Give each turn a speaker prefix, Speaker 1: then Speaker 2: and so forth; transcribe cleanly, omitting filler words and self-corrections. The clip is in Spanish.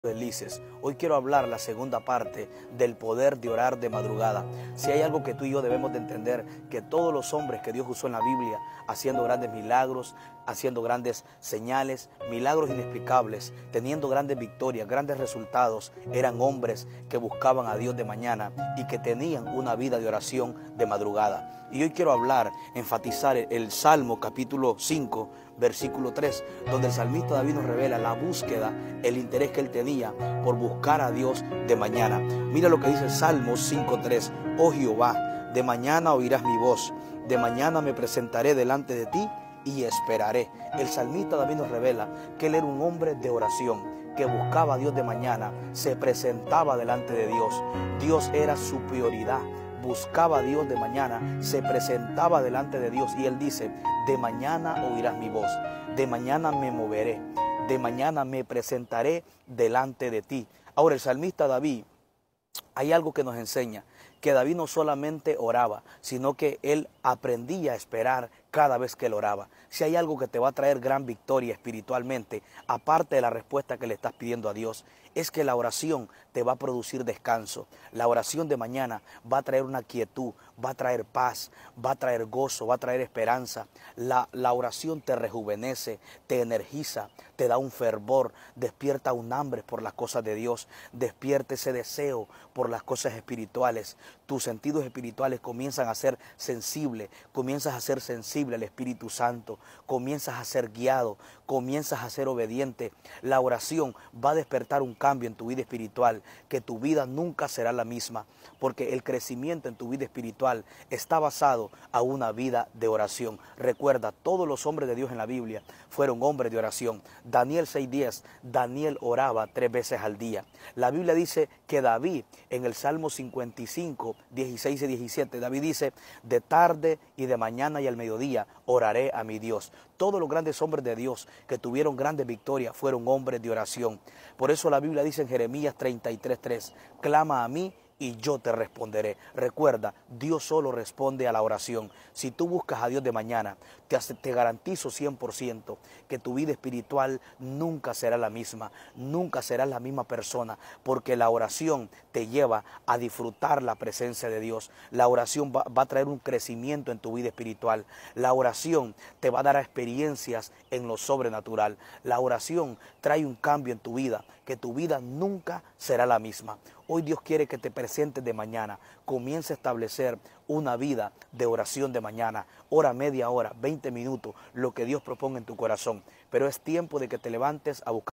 Speaker 1: Felices. Hoy quiero hablar la segunda parte del poder de orar de madrugada. Si hay algo que tú y yo debemos de entender, que todos los hombres que Dios usó en la Biblia, haciendo grandes milagros, haciendo grandes señales, milagros inexplicables, teniendo grandes victorias, grandes resultados, eran hombres que buscaban a Dios de mañana y que tenían una vida de oración de madrugada. Y hoy quiero hablar, enfatizar el Salmo capítulo 5, versículo 3, donde el salmista David nos revela la búsqueda, el interés que él tenía por buscar a Dios de mañana. Mira lo que dice el Salmo 5:3. Oh Jehová, de mañana oirás mi voz, de mañana me presentaré delante de ti y esperaré. El salmista David nos revela que él era un hombre de oración, que buscaba a Dios de mañana, se presentaba delante de Dios. Dios era su prioridad. Buscaba a Dios de mañana, se presentaba delante de Dios y él dice: de mañana oirás mi voz, de mañana me moveré, de mañana me presentaré delante de ti. Ahora, el salmista David, hay algo que nos enseña, que David no solamente oraba, sino que él aprendía a esperar cada vez que él oraba. Si hay algo que te va a traer gran victoria espiritualmente, aparte de la respuesta que le estás pidiendo a Dios, es que la oración te va a producir descanso. La oración de mañana va a traer una quietud, va a traer paz, va a traer gozo, va a traer esperanza. La oración te rejuvenece, te energiza, te da un fervor, despierta un hambre por las cosas de Dios, despierta ese deseo por las cosas espirituales. Tus sentidos espirituales comienzan a ser sensibles, comienzas a ser sensible al Espíritu Santo, comienzas a ser guiado, comienzas a ser obediente. La oración va a despertar un cambio en tu vida espiritual, que tu vida nunca será la misma, porque el crecimiento en tu vida espiritual está basado a una vida de oración. Recuerda, todos los hombres de Dios en la Biblia fueron hombres de oración. Daniel 6:10, Daniel oraba 3 veces al día. La Biblia dice que David, en el Salmo 55, 16 y 17, David dice: de tarde y de mañana y al mediodía oraré a mi Dios. Todos los grandes hombres de Dios que tuvieron grandes victorias fueron hombres de oración. Por eso la Biblia dice en Jeremías 33:3, clama a mí y yo te responderé. Recuerda, Dios solo responde a la oración. Si tú buscas a Dios de mañana, te garantizo 100% que tu vida espiritual nunca será la misma, nunca serás la misma persona, porque la oración te lleva a disfrutar la presencia de Dios. La oración va a traer un crecimiento en tu vida espiritual. La oración te va a dar experiencias en lo sobrenatural. La oración trae un cambio en tu vida, que tu vida nunca será la misma. Hoy Dios quiere que te presentes de mañana, comience a establecer una vida de oración de mañana, hora, media hora, 20 minutos, lo que Dios proponga en tu corazón. Pero es tiempo de que te levantes a buscar